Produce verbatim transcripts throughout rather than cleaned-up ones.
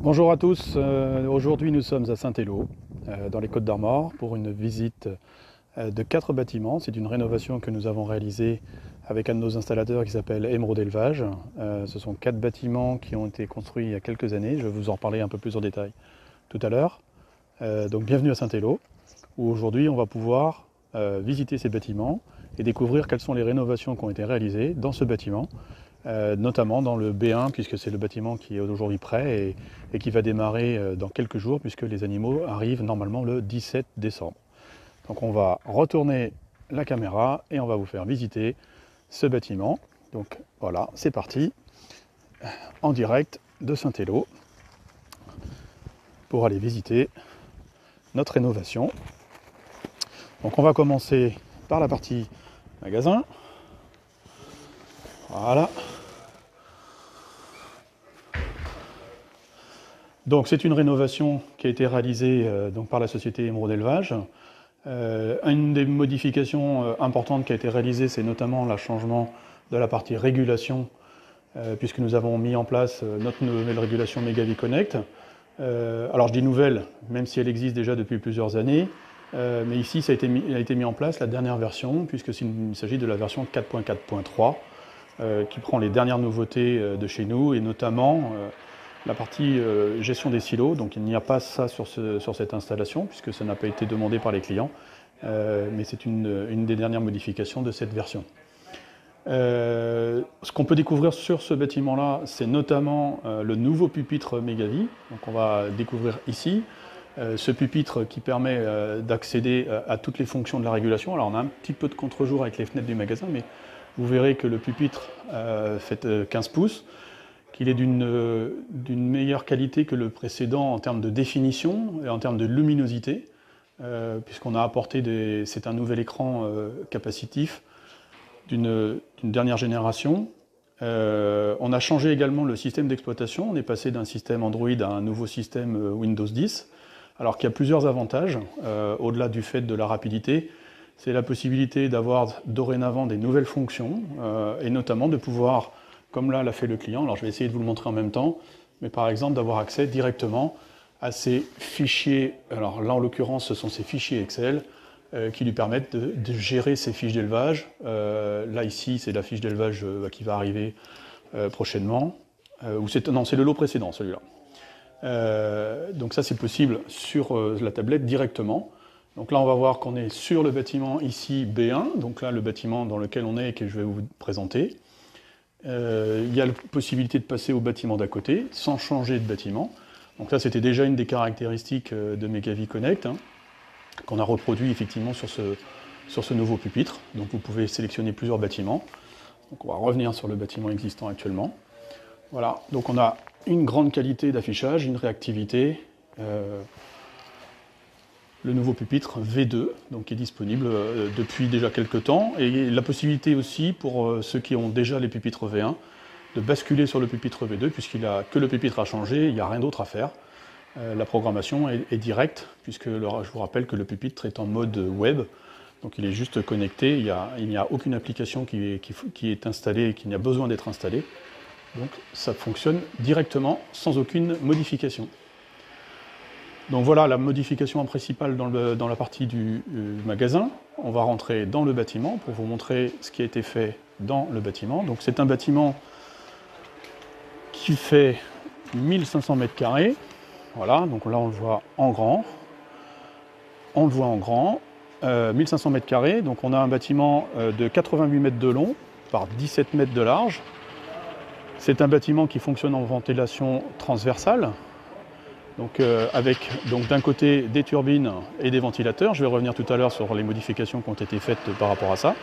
Bonjour à tous, euh, aujourd'hui nous sommes à Saint-Élo, euh, dans les Côtes-d'Armor, pour une visite euh, de quatre bâtiments. C'est une rénovation que nous avons réalisée avec un de nos installateurs qui s'appelle Émeraude Élevage. Euh, ce sont quatre bâtiments qui ont été construits il y a quelques années, je vais vous en reparler un peu plus en détail tout à l'heure. Euh, donc bienvenue à Saint-Élo, où aujourd'hui on va pouvoir euh, visiter ces bâtiments et découvrir quelles sont les rénovations qui ont été réalisées dans ce bâtiment. Euh, notamment dans le B un, puisque c'est le bâtiment qui est aujourd'hui prêt et, et qui va démarrer euh, dans quelques jours, puisque les animaux arrivent normalement le dix-sept décembre. Donc on va retourner la caméra et on va vous faire visiter ce bâtiment. Donc voilà, c'est parti, en direct de Saint-Élo, pour aller visiter notre rénovation. Donc on va commencer par la partie magasin. Voilà. Donc c'est une rénovation qui a été réalisée euh, donc, par la société Émeraude Élevage. Euh, une des modifications euh, importantes qui a été réalisée, c'est notamment le changement de la partie régulation, euh, puisque nous avons mis en place euh, notre nouvelle régulation Megavi Connect. Euh, alors je dis nouvelle, même si elle existe déjà depuis plusieurs années, euh, mais ici ça a été, mis, a été mis en place la dernière version, puisque il s'agit de la version quatre point quatre point trois. Euh, qui prend les dernières nouveautés euh, de chez nous, et notamment euh, la partie euh, gestion des silos. Donc il n'y a pas ça sur, ce, sur cette installation, puisque ça n'a pas été demandé par les clients, euh, mais c'est une, une des dernières modifications de cette version. Euh, ce qu'on peut découvrir sur ce bâtiment-là, c'est notamment euh, le nouveau pupitre Megavi. Donc on va découvrir ici euh, ce pupitre qui permet euh, d'accéder à, à toutes les fonctions de la régulation. Alors on a un petit peu de contre-jour avec les fenêtres du magasin, mais vous verrez que le pupitre euh, fait quinze pouces, qu'il est d'une euh, d'une meilleure qualité que le précédent en termes de définition et en termes de luminosité, euh, puisqu'on a apporté des... c'est un nouvel écran euh, capacitif d'une dernière génération. Euh, on a changé également le système d'exploitation, on est passé d'un système Android à un nouveau système Windows dix, alors qu'il y a plusieurs avantages, euh, au-delà du fait de la rapidité. C'est la possibilité d'avoir dorénavant des nouvelles fonctions, euh, et notamment de pouvoir, comme là l'a fait le client, alors je vais essayer de vous le montrer en même temps, mais par exemple d'avoir accès directement à ces fichiers, alors là en l'occurrence ce sont ces fichiers Excel, euh, qui lui permettent de, de gérer ses fiches d'élevage. Euh, là ici c'est la fiche d'élevage euh, qui va arriver euh, prochainement, euh, ou c'est, non c'est le lot précédent celui-là. Euh, donc ça c'est possible sur euh, la tablette directement. Donc là, on va voir qu'on est sur le bâtiment ici B un, donc là, le bâtiment dans lequel on est et que je vais vous présenter. Euh, il y a la possibilité de passer au bâtiment d'à côté, sans changer de bâtiment. Donc ça, c'était déjà une des caractéristiques de Megavi Connect, hein, qu'on a reproduit effectivement sur ce, sur ce nouveau pupitre. Donc vous pouvez sélectionner plusieurs bâtiments. Donc on va revenir sur le bâtiment existant actuellement. Voilà, donc on a une grande qualité d'affichage, une réactivité. Euh, le nouveau pupitre V deux, donc qui est disponible euh, depuis déjà quelques temps, et la possibilité aussi pour euh, ceux qui ont déjà les pupitres V un de basculer sur le pupitre V deux, puisqu'il a que le pupitre a changé, il n'y a rien d'autre à faire. Euh, la programmation est, est directe, puisque le, je vous rappelle que le pupitre est en mode web, donc il est juste connecté, il n'y a, a aucune application qui est, qui, qui est installée et qui n'a besoin d'être installée, donc ça fonctionne directement sans aucune modification. Donc voilà la modification principale dans, le, dans la partie du euh, magasin. On va rentrer dans le bâtiment pour vous montrer ce qui a été fait dans le bâtiment. Donc c'est un bâtiment qui fait mille cinq cents mètres carrés. Voilà, donc là on le voit en grand. On le voit en grand. Euh, mille cinq cents mètres carrés, donc on a un bâtiment euh, de quatre-vingt-huit mètres de long par dix-sept mètres de large. C'est un bâtiment qui fonctionne en ventilation transversale. Donc, euh, avec donc, d'un côté des turbines et des ventilateurs. Je vais revenir tout à l'heure sur les modifications qui ont été faites par rapport à ça.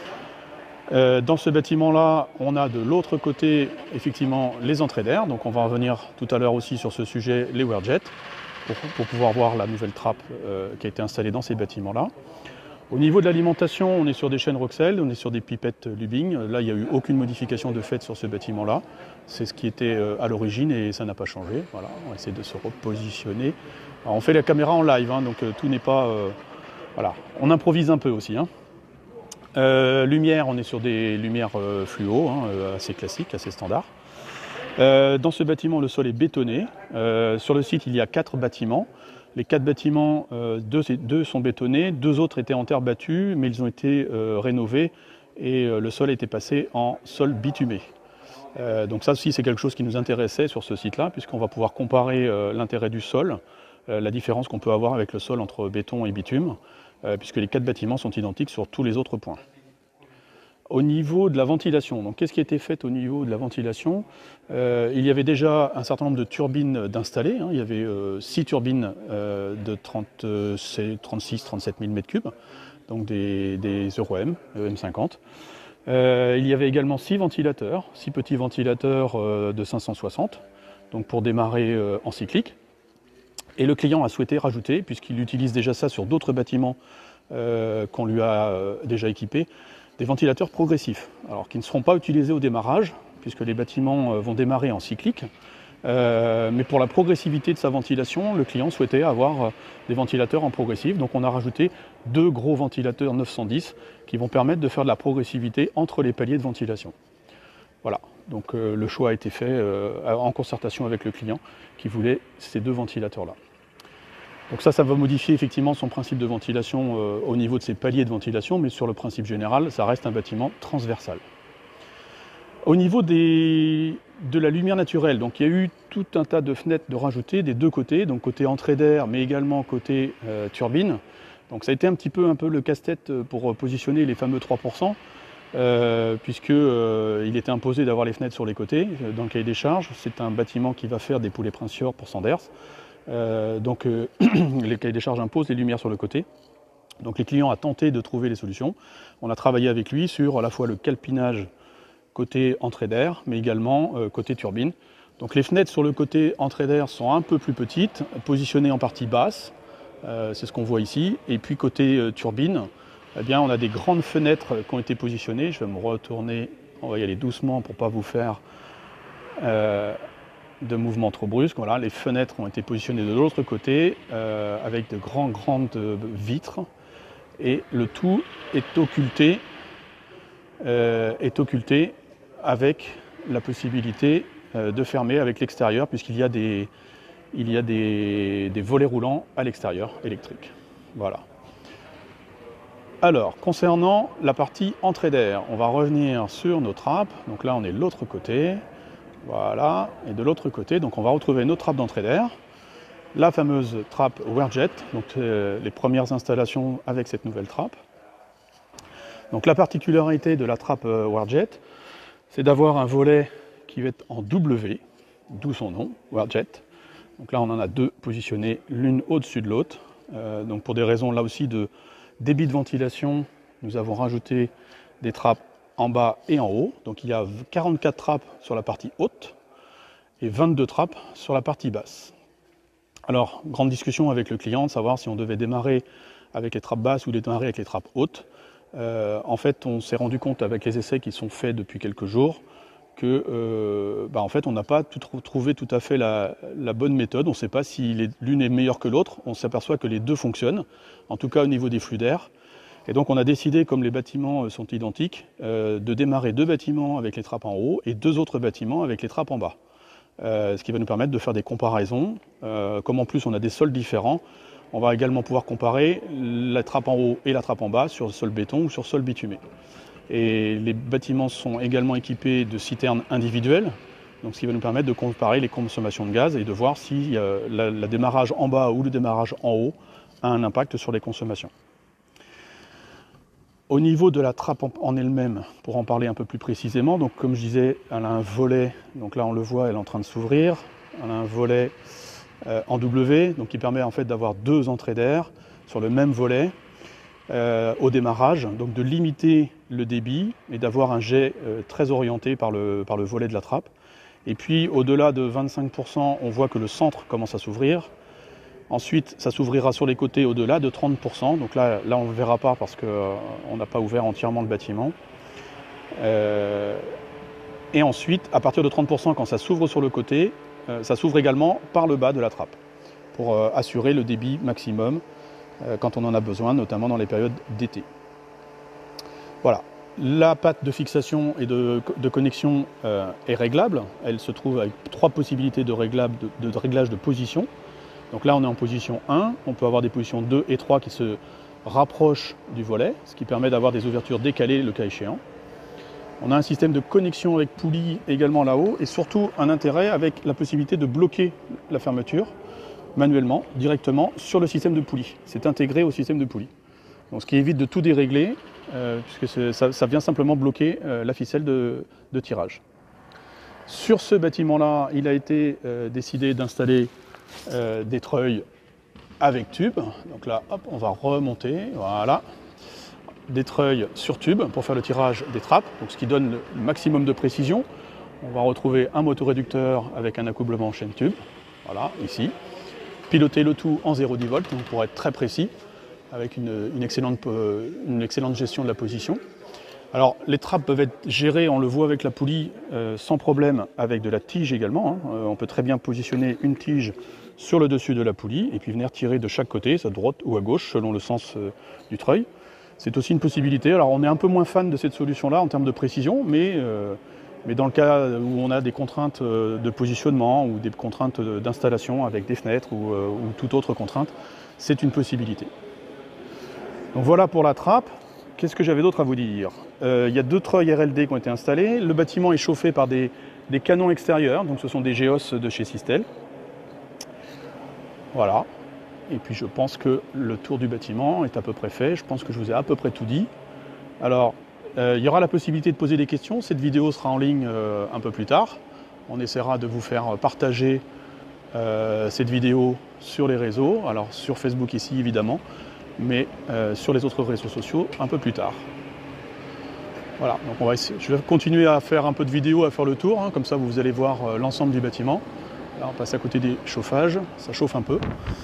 Euh, dans ce bâtiment-là, on a de l'autre côté effectivement les entrées d'air. Donc on va revenir tout à l'heure aussi sur ce sujet, les Wearjet, pour, pour pouvoir voir la nouvelle trappe euh, qui a été installée dans ces bâtiments-là. Au niveau de l'alimentation, on est sur des chaînes Roxel, on est sur des pipettes Lubing. Là, il n'y a eu aucune modification de fait sur ce bâtiment-là. C'est ce qui était à l'origine et ça n'a pas changé. Voilà, on va essayer de se repositionner. Alors, on fait la caméra en live, hein, donc tout n'est pas... Euh, voilà, on improvise un peu aussi. Hein. Euh, lumière, on est sur des lumières euh, fluo, hein, assez classiques, assez standards. Euh, dans ce bâtiment, le sol est bétonné. Euh, sur le site, il y a quatre bâtiments. Les quatre bâtiments, euh, deux, deux sont bétonnés, deux autres étaient en terre battue, mais ils ont été euh, rénovés et euh, le sol a été passé en sol bitumé. Euh, donc ça aussi, c'est quelque chose qui nous intéressait sur ce site-là, puisqu'on va pouvoir comparer euh, l'intérêt du sol, euh, la différence qu'on peut avoir avec le sol entre béton et bitume, euh, puisque les quatre bâtiments sont identiques sur tous les autres points. Au niveau de la ventilation, donc qu'est-ce qui a été fait au niveau de la ventilation? euh, Il y avait déjà un certain nombre de turbines d'installer, hein. Il y avait euh, six turbines euh, de trente-six trente-sept mille mètres cubes, donc des, des Euro M, E M cinquante. Euh, il y avait également six ventilateurs, six petits ventilateurs euh, de cinq cent soixante, donc pour démarrer euh, en cyclique. Et le client a souhaité rajouter, puisqu'il utilise déjà ça sur d'autres bâtiments euh, qu'on lui a euh, déjà équipés, des ventilateurs progressifs, alors qui ne seront pas utilisés au démarrage, puisque les bâtiments euh, vont démarrer en cyclique. Euh, mais pour la progressivité de sa ventilation, le client souhaitait avoir euh, des ventilateurs en progressif. Donc on a rajouté deux gros ventilateurs neuf cent dix qui vont permettre de faire de la progressivité entre les paliers de ventilation. Voilà, donc euh, le choix a été fait euh, en concertation avec le client qui voulait ces deux ventilateurs-là. Donc ça, ça va modifier effectivement son principe de ventilation euh, au niveau de ses paliers de ventilation, mais sur le principe général, ça reste un bâtiment transversal. Au niveau des, de la lumière naturelle, donc il y a eu tout un tas de fenêtres de rajouter des deux côtés, donc côté entrée d'air, mais également côté euh, turbine. Donc ça a été un petit peu, un peu le casse-tête pour positionner les fameux trois pour cent, euh, puisqu'il euh, était imposé d'avoir les fenêtres sur les côtés dans le cahier des charges. C'est un bâtiment qui va faire des poulets Princior pour Sanders. Euh, donc euh, les cahiers des charges imposent les lumières sur le côté. Donc les clients ont tenté de trouver les solutions. On a travaillé avec lui sur à la fois le calpinage côté entrée d'air, mais également euh, côté turbine. Donc les fenêtres sur le côté entrée d'air sont un peu plus petites, positionnées en partie basse, euh, c'est ce qu'on voit ici. Et puis côté euh, turbine, eh bien, on a des grandes fenêtres qui ont été positionnées. Je vais me retourner, on va y aller doucement pour ne pas vous faire euh, de mouvements trop brusques. Voilà, les fenêtres ont été positionnées de l'autre côté euh, avec de grandes, grandes vitres. Et le tout est occulté, euh, est occulté avec la possibilité euh, de fermer avec l'extérieur, puisqu'il y a des, il y a des, des volets roulants à l'extérieur électriques. Voilà. Alors, concernant la partie entrée d'air, on va revenir sur nos trappes. Donc là, on est de l'autre côté. Voilà. Et de l'autre côté, donc on va retrouver nos trappes d'entrée d'air. La fameuse trappe Wearjet, donc euh, les premières installations avec cette nouvelle trappe. Donc la particularité de la trappe euh, Wearjet, c'est d'avoir un volet qui va être en W, d'où son nom, Wearjet. Donc là, on en a deux positionnés, l'une au-dessus de l'autre. Euh, donc pour des raisons là aussi de débit de ventilation, nous avons rajouté des trappes en bas et en haut. Donc il y a quarante-quatre trappes sur la partie haute et vingt-deux trappes sur la partie basse. Alors, grande discussion avec le client de savoir si on devait démarrer avec les trappes basses ou démarrer avec les trappes hautes. Euh, en fait, on s'est rendu compte avec les essais qui sont faits depuis quelques jours que euh, bah en fait, on n'a pas tout trouvé tout à fait la, la bonne méthode. On ne sait pas si l'une est meilleure que l'autre. On s'aperçoit que les deux fonctionnent, en tout cas au niveau des flux d'air. Et donc on a décidé, comme les bâtiments sont identiques, euh, de démarrer deux bâtiments avec les trappes en haut et deux autres bâtiments avec les trappes en bas. Euh, ce qui va nous permettre de faire des comparaisons. Euh, comme en plus on a des sols différents, on va également pouvoir comparer la trappe en haut et la trappe en bas sur le sol béton ou sur sol bitumé. Et les bâtiments sont également équipés de citernes individuelles, donc ce qui va nous permettre de comparer les consommations de gaz et de voir si euh, la, la démarrage en bas ou le démarrage en haut a un impact sur les consommations. Au niveau de la trappe en elle-même, pour en parler un peu plus précisément, donc comme je disais, elle a un volet, donc là on le voit, elle est en train de s'ouvrir. Elle a un volet euh, en W, donc qui permet en fait d'avoir deux entrées d'air sur le même volet euh, au démarrage, donc de limiter le débit et d'avoir un jet euh, très orienté par le, par le volet de la trappe. Et puis au-delà de vingt-cinq pour cent, on voit que le centre commence à s'ouvrir. Ensuite, ça s'ouvrira sur les côtés au-delà de trente pour cent. Donc là, là on ne verra pas parce qu'on euh, n'a pas ouvert entièrement le bâtiment. Euh, et ensuite, à partir de trente pour cent, quand ça s'ouvre sur le côté, euh, ça s'ouvre également par le bas de la trappe pour euh, assurer le débit maximum euh, quand on en a besoin, notamment dans les périodes d'été. Voilà. La patte de fixation et de, de connexion euh, est réglable. Elle se trouve avec trois possibilités de, réglable, de, de réglage de position. Donc là, on est en position un. On peut avoir des positions deux et trois qui se rapprochent du volet, ce qui permet d'avoir des ouvertures décalées le cas échéant. On a un système de connexion avec poulie également là-haut et surtout un intérêt avec la possibilité de bloquer la fermeture manuellement, directement sur le système de poulie. C'est intégré au système de poulie. Donc, ce qui évite de tout dérégler, euh, puisque ça, ça vient simplement bloquer euh, la ficelle de, de tirage. Sur ce bâtiment-là, il a été euh, décidé d'installer euh, des treuils avec tube. Donc là, hop, on va remonter, voilà. Des treuils sur tube pour faire le tirage des trappes, donc ce qui donne le maximum de précision. On va retrouver un motoréducteur avec un accouplement chaîne tube, voilà, ici. Piloter le tout en zéro dix volts, donc pour être très précis, avec une, une, excellente, une excellente gestion de la position. Alors, les trappes peuvent être gérées, on le voit avec la poulie, euh, sans problème, avec de la tige également. Hein. Euh, on peut très bien positionner une tige sur le dessus de la poulie et puis venir tirer de chaque côté, à droite ou à gauche, selon le sens euh, du treuil. C'est aussi une possibilité. Alors, on est un peu moins fan de cette solution-là en termes de précision, mais, euh, mais dans le cas où on a des contraintes de positionnement ou des contraintes d'installation avec des fenêtres ou, euh, ou toute autre contrainte, c'est une possibilité. Donc voilà pour la trappe. Qu'est-ce que j'avais d'autre à vous dire ? euh, Il y a deux treuils R L D qui ont été installés. Le bâtiment est chauffé par des, des canons extérieurs, donc ce sont des Geos de chez Sistel. Voilà. Et puis je pense que le tour du bâtiment est à peu près fait. Je pense que je vous ai à peu près tout dit. Alors, euh, il y aura la possibilité de poser des questions. Cette vidéo sera en ligne euh, un peu plus tard. On essaiera de vous faire partager euh, cette vidéo sur les réseaux. Alors sur Facebook ici évidemment, mais euh, sur les autres réseaux sociaux un peu plus tard. Voilà, donc on va essayer. Je vais continuer à faire un peu de vidéos, à faire le tour, hein, comme ça vous allez voir euh, l'ensemble du bâtiment. Là on passe à côté des chauffages, ça chauffe un peu.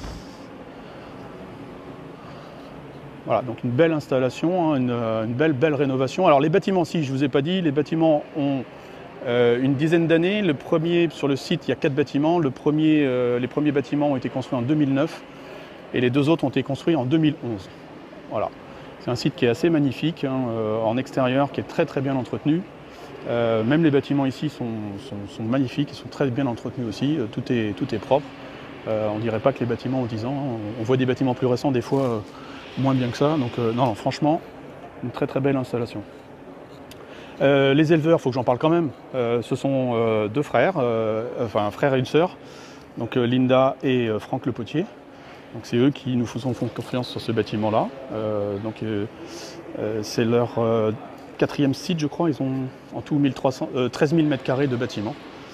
Voilà, donc une belle installation, hein, une, une belle belle rénovation. Alors les bâtiments, si je ne vous ai pas dit, les bâtiments ont euh, une dizaine d'années. Le premier, sur le site, il y a quatre bâtiments. Le premier, euh, les premiers bâtiments ont été construits en deux mille neuf. Et les deux autres ont été construits en deux mille onze. Voilà. C'est un site qui est assez magnifique, hein, euh, en extérieur, qui est très très bien entretenu. Euh, même les bâtiments ici sont, sont, sont magnifiques, ils sont très bien entretenus aussi, euh, tout, est, tout est propre. Euh, on ne dirait pas que les bâtiments ont dix ans, hein. On voit des bâtiments plus récents des fois euh, moins bien que ça. Donc euh, non, non, franchement, une très très belle installation. Euh, les éleveurs, il faut que j'en parle quand même. Euh, ce sont euh, deux frères, euh, enfin un frère et une sœur, donc euh, Linda et euh, Franck Le Potier. Donc c'est eux qui nous font confiance sur ce bâtiment-là. Euh, donc euh, euh, c'est leur euh, quatrième site, je crois. Ils ont en tout mille trois cents, euh, treize mille mètres carrés de bâtiment.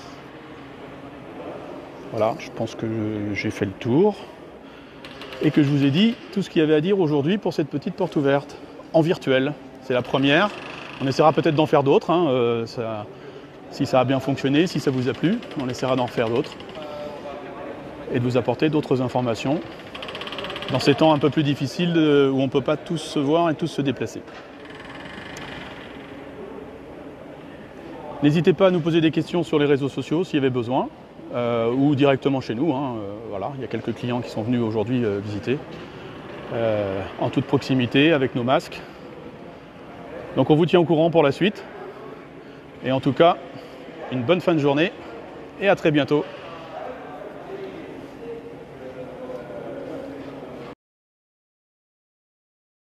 Voilà, je pense que j'ai fait le tour et que je vous ai dit tout ce qu'il y avait à dire aujourd'hui pour cette petite porte ouverte en virtuel. C'est la première. On essaiera peut-être d'en faire d'autres, hein, euh, ça, si ça a bien fonctionné, si ça vous a plu, on essaiera d'en faire d'autres et de vous apporter d'autres informations dans ces temps un peu plus difficiles de, où on ne peut pas tous se voir et tous se déplacer. N'hésitez pas à nous poser des questions sur les réseaux sociaux s'il y avait besoin, euh, ou directement chez nous. Hein, euh, voilà, il y a quelques clients qui sont venus aujourd'hui euh, visiter, euh, en toute proximité, avec nos masques. Donc on vous tient au courant pour la suite. Et en tout cas, une bonne fin de journée et à très bientôt.